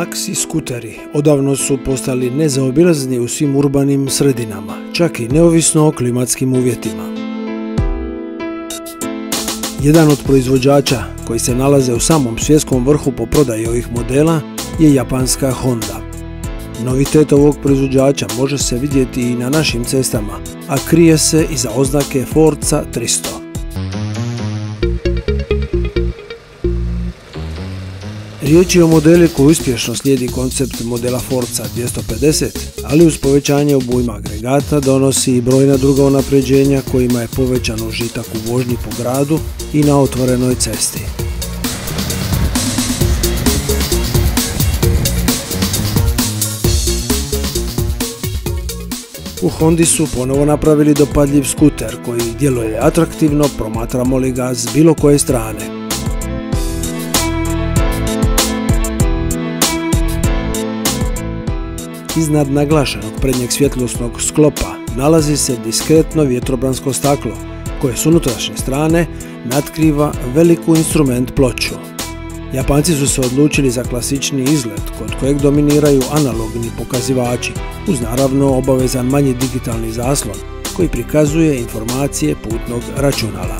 Maxi skuteri odavno su postali nezaobilazni u svim urbanim sredinama, čak i neovisno o klimatskim uvjetima. Jedan od proizvođača koji se nalaze u samom svjetskom vrhu po prodaji ovih modela je japanska Honda. Novitet ovog proizvođača može se vidjeti i na našim cestama, a krije se iza oznake Forza 300. Riječ je o modelu koji uspješno slijedi koncept modela Forza 250, ali uz povećanje obujma agregata donosi i brojna druga unapređenja kojima je povećan užitak u vožnji po gradu i na otvorenoj cesti. U Hondi su ponovo napravili dopadljiv skuter koji djeluje atraktivno, promatramo li ga s bilo koje strane. Iznad naglašenog prednjeg svjetlosnog sklopa nalazi se diskretno vjetrobransko staklo, koje s unutrašnje strane natkriva veliku instrument ploču. Japanci su se odlučili za klasični izgled, kod kojeg dominiraju analogni pokazivači, uz naravno obavezan manji digitalni zaslon, koji prikazuje informacije putnog računala.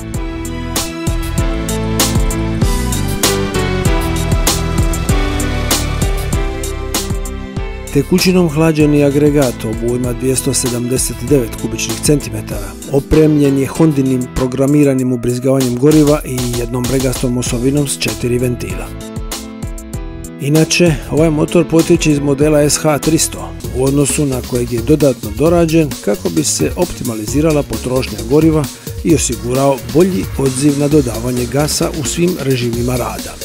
Tekućinom hlađeni agregat obujma 279 kubičnih centimetara opremljen je Hondinim programiranim ubrizgavanjem goriva i jednom bregastom osovinom s 4 ventila. Inače, ovaj motor potječe iz modela SH300, u odnosu na kojeg je dodatno dorađen kako bi se optimalizirala potrošnja goriva i osigurao bolji odziv na dodavanje gasa u svim režimima rada.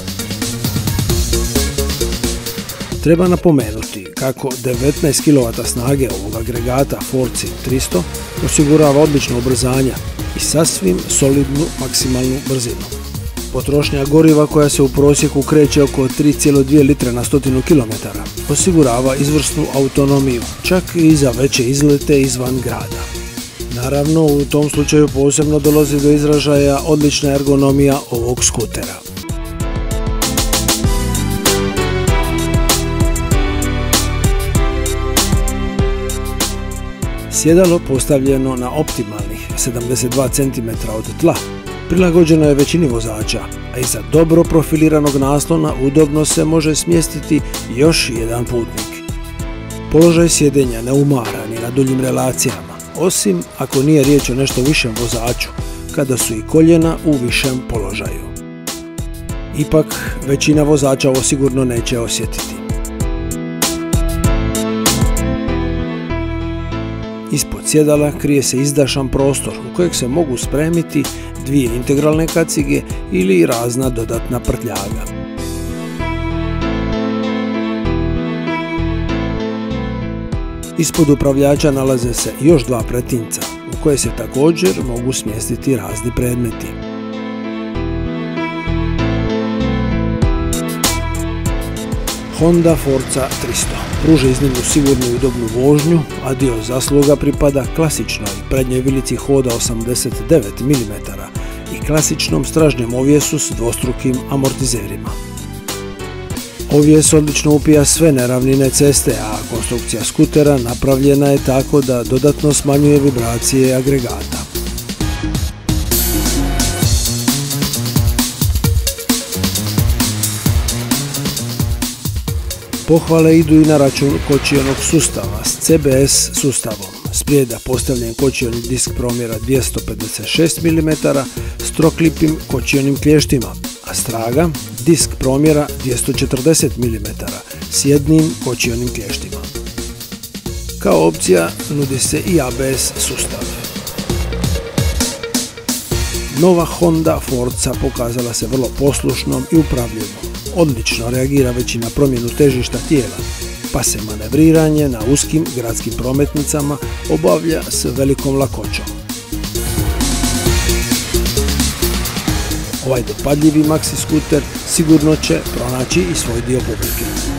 Treba napomenuti kako 19 kW snage ovog agregata Forza 300 osigurava odlično ubrzanja i sasvim solidnu maksimalnu brzinu. Potrošnja goriva, koja se u prosjeku kreće oko 3,2 litre na 100 km, osigurava izvrsnu autonomiju, čak i za veće izlete izvan grada. Naravno, u tom slučaju posebno dolazi do izražaja odlična ergonomija ovog skutera. Sjedalo postavljeno na optimalnih 72 cm od tla prilagođeno je većini vozača, a iza dobro profiliranog naslona udobno se može smjestiti još jedan putnik. Položaj sjedenja ne umara ni na duljim relacijama, osim ako nije riječ o nešto višem vozaču, kada su i koljena u višem položaju. Ipak, većina vozača ovo sigurno neće osjetiti. Ispod sjedala krije se izdašan prostor u kojeg se mogu spremiti dvije integralne kacige ili razna dodatna prtljaga. Ispod upravljača nalaze se još dva pretinca u koje se također mogu smjestiti razni predmeti. Honda Forza 300 pruža iznimno sigurnu i udobnu vožnju, a dio zasluga pripada klasičnoj prednjoj vilici hoda 89 mm i klasičnom stražnjem ovjesu s dvostrukim amortizerima. Ovjes odlično upija sve neravnine ceste, a konstrukcija skutera napravljena je tako da dodatno smanjuje vibracije agregata. Pohvale idu i na račun kočionog sustava s CBS sustavom. Sprijeda postavljen kočioni disk promjera 256 mm s troklipim kočionim klještima, a straga disk promjera 240 mm s jednim kočionim klještima. Kao opcija nudi se i ABS sustav. Nova Honda Forza pokazala se vrlo poslušnom i upravljivom. Odlično reagira već i na promjenu težišta tijela, pa se manevriranje na uskim gradskim prometnicama obavlja s velikom lakoćom. Ovaj dopadljivi maxi skuter sigurno će pronaći i svoj dio publike.